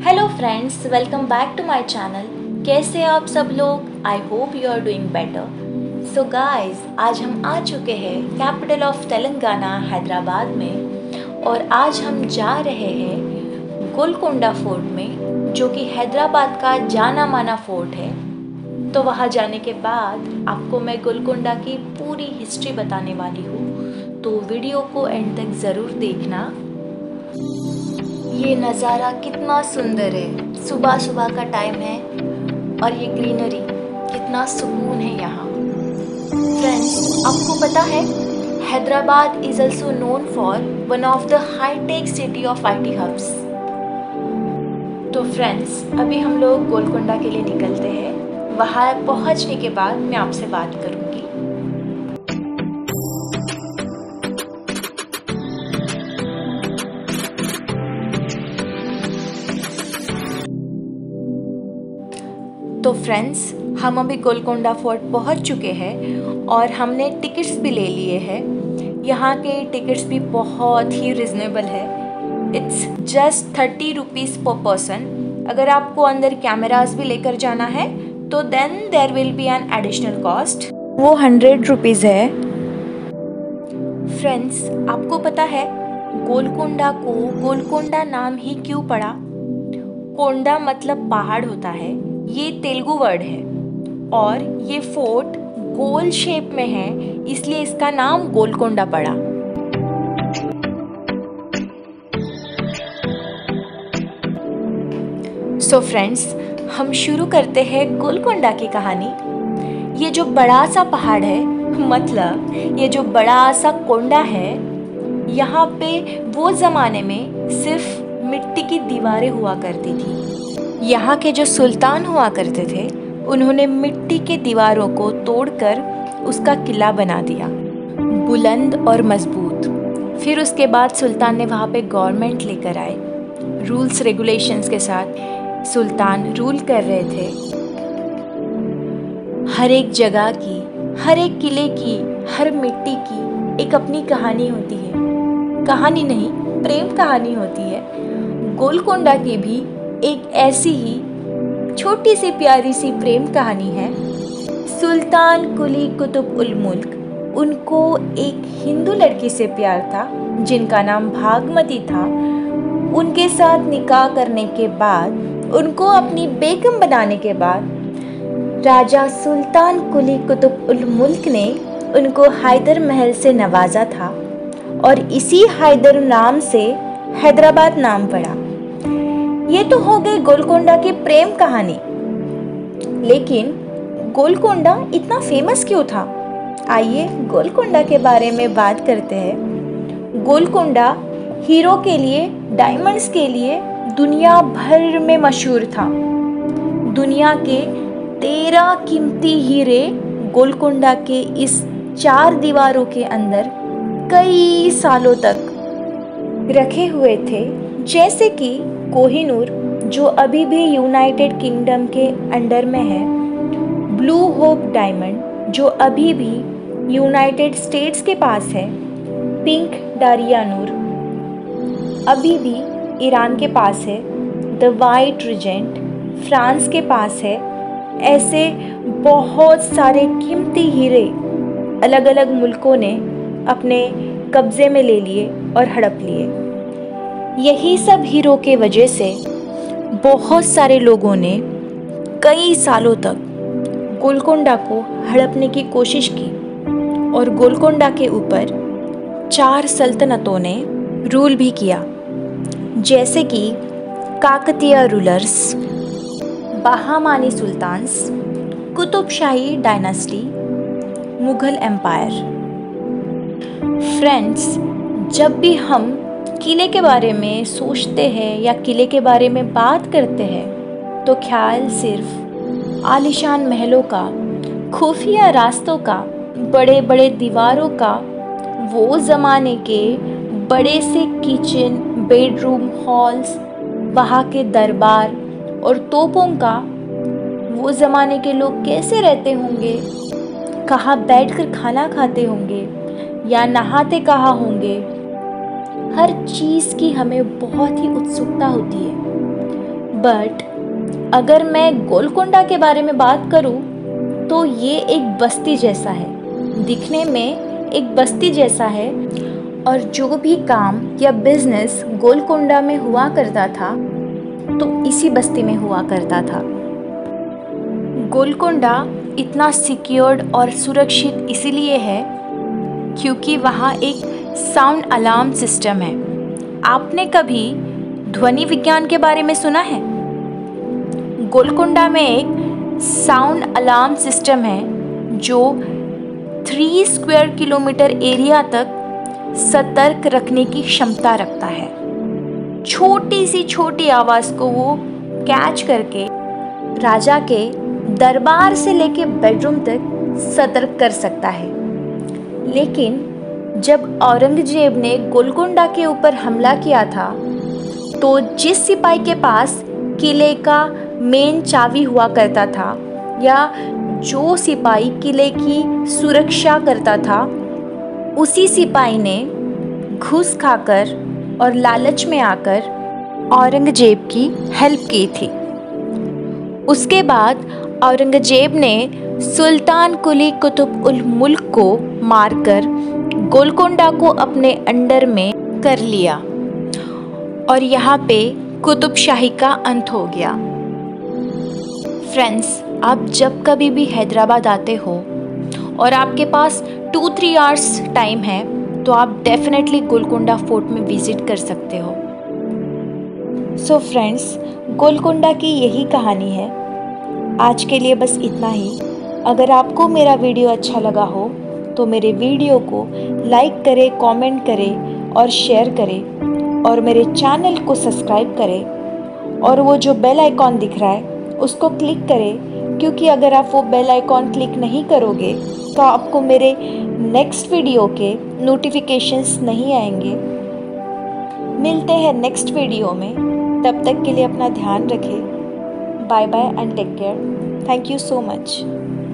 Hello friends, welcome back to my channel. कैसे हैं आप सब लोग? I hope you are doing better. So guys, आज हम आ चुके हैं कैपिटल ऑफ तेलंगाना हैदराबाद में और आज हम जा रहे हैं गोलकोंडा फोर्ट में, जो कि हैदराबाद का जाना माना फोर्ट है। तो वहाँ जाने के बाद आपको मैं गोलकोंडा की पूरी हिस्ट्री बताने वाली हूँ, तो वीडियो को एंड तक ज़रूर देखना। ये नज़ारा कितना सुंदर है, सुबह सुबह का टाइम है और ये ग्रीनरी, कितना सुकून है यहाँ। फ्रेंड्स, आपको पता है Hyderabad is also known for one of the hitech city of IT hubs. तो फ्रेंड्स, अभी हम लोग गोलकोंडा के लिए निकलते हैं। वहाँ पहुँचने के बाद मैं आपसे बात करूँगी। तो फ्रेंड्स, हम अभी गोलकोंडा फोर्ट पहुंच चुके हैं और हमने टिकट्स भी ले लिए हैं। यहाँ के टिकट्स भी बहुत ही रिजनेबल है। It's just 30 rupees per person. अगर आपको अंदर कैमरास भी लेकर जाना है तो then there will be an additional cost, वो 100 रुपीज़ है। फ्रेंड्स, आपको पता है गोलकोंडा को गोलकोंडा नाम ही क्यों पड़ा? कोंडा मतलब पहाड़ होता है, ये तेलुगु वर्ड है और ये फोर्ट गोल शेप में है, इसलिए इसका नाम गोलकोंडा पड़ा। सो फ्रेंड्स, हम शुरू करते हैं गोलकोंडा की कहानी। ये जो बड़ा सा पहाड़ है, मतलब ये जो बड़ा सा कोंडा है, यहाँ पे वो ज़माने में सिर्फ मिट्टी की दीवारें हुआ करती थी। यहाँ के जो सुल्तान हुआ करते थे, उन्होंने मिट्टी के दीवारों को तोड़कर उसका किला बना दिया, बुलंद और मजबूत। फिर उसके बाद सुल्तान ने वहाँ पे गवर्नमेंट लेकर आए। रूल्स रेगुलेशंस के साथ सुल्तान रूल कर रहे थे। हर एक जगह की, हर एक किले की, हर मिट्टी की एक अपनी कहानी होती है। कहानी नहीं, प्रेम कहानी होती है। गोलकोंडा की भी एक ऐसी ही छोटी सी प्यारी सी प्रेम कहानी है। सुल्तान कुली कुतुब उल मुल्क, उनको एक हिंदू लड़की से प्यार था जिनका नाम भागमती था। उनके साथ निकाह करने के बाद, उनको अपनी बेगम बनाने के बाद, राजा सुल्तान कुली कुतुब उल मुल्क ने उनको हैदर महल से नवाजा था और इसी हैदर नाम से हैदराबाद नाम पड़ा। ये तो हो गई गोलकोंडा की प्रेम कहानी, लेकिन गोलकोंडा इतना फेमस क्यों था? आइए गोलकोंडा के बारे में बात करते हैं। गोलकोंडा हीरो के लिए, डायमंड्स के लिए दुनिया भर में मशहूर था। दुनिया के 13 कीमती हीरे गोलकोंडा के इस 4 दीवारों के अंदर कई सालों तक रखे हुए थे, जैसे कि कोहिनूर, जो अभी भी यूनाइटेड किंगडम के अंडर में है, ब्लू होप डायमंड, जो अभी भी यूनाइटेड स्टेट्स के पास है, पिंक डारियानूर अभी भी ईरान के पास है, द वाइट रिजेंट फ्रांस के पास है। ऐसे बहुत सारे कीमती हीरे अलग अलग मुल्कों ने अपने कब्जे में ले लिए और हड़प लिए। यही सब हीरो के वजह से बहुत सारे लोगों ने कई सालों तक गोलकोंडा को हड़पने की कोशिश की और गोलकोंडा के ऊपर 4 सल्तनतों ने रूल भी किया, जैसे कि Kakatiya rulers, Bahmani sultans, Qutb Shahi dynasty, Mughal empire. Friends, जब भी हम किले के बारे में सोचते हैं या किले के बारे में बात करते हैं तो ख्याल सिर्फ आलीशान महलों का, खुफिया रास्तों का, बड़े बड़े दीवारों का, वो ज़माने के बड़े से किचन, बेडरूम, हॉल्स, वहाँ के दरबार और तोपों का, वो ज़माने के लोग कैसे रहते होंगे, कहाँ बैठकर खाना खाते होंगे या नहाते कहाँ होंगे, हर चीज़ की हमें बहुत ही उत्सुकता होती है। बट अगर मैं गोलकोंडा के बारे में बात करूं तो ये एक बस्ती जैसा है, दिखने में एक बस्ती जैसा है। और जो भी काम या बिजनेस गोलकोंडा में हुआ करता था तो इसी बस्ती में हुआ करता था। गोलकोंडा इतना सिक्योर्ड और सुरक्षित इसीलिए है क्योंकि वहाँ एक साउंड अलार्म सिस्टम है। आपने कभी ध्वनि विज्ञान के बारे में सुना है? गोलकोंडा में एक साउंड अलार्म सिस्टम है जो 3 स्क्वायर किलोमीटर एरिया तक सतर्क रखने की क्षमता रखता है। छोटी सी छोटी आवाज़ को वो कैच करके राजा के दरबार से लेके बेडरूम तक सतर्क कर सकता है। लेकिन जब औरंगजेब ने गोलकोंडा के ऊपर हमला किया था तो जिस सिपाही के पास किले का मेन चाबी हुआ करता था या जो सिपाही किले की सुरक्षा करता था, उसी सिपाही ने घूस खाकर और लालच में आकर औरंगजेब की हेल्प की थी। उसके बाद औरंगजेब ने सुल्तान कुली कुतुब उल मुल्क को मारकर गोलकोंडा को अपने अंडर में कर लिया और यहाँ पे कुतुबशाही का अंत हो गया। फ्रेंड्स, आप जब कभी भी हैदराबाद आते हो और आपके पास 2-3 आवर्स टाइम है तो आप डेफिनेटली गोलकोंडा फोर्ट में विज़िट कर सकते हो। सो फ्रेंड्स, गोलकोंडा की यही कहानी है। आज के लिए बस इतना ही। अगर आपको मेरा वीडियो अच्छा लगा हो तो मेरे वीडियो को लाइक करें, कमेंट करें और शेयर करें और मेरे चैनल को सब्सक्राइब करें और वो जो बेल आइकॉन दिख रहा है उसको क्लिक करें, क्योंकि अगर आप वो बेल आइकॉन क्लिक नहीं करोगे तो आपको मेरे नेक्स्ट वीडियो के नोटिफिकेशंस नहीं आएंगे। मिलते हैं नेक्स्ट वीडियो में, तब तक के लिए अपना ध्यान रखें। Bye bye and take care. Thank you so much.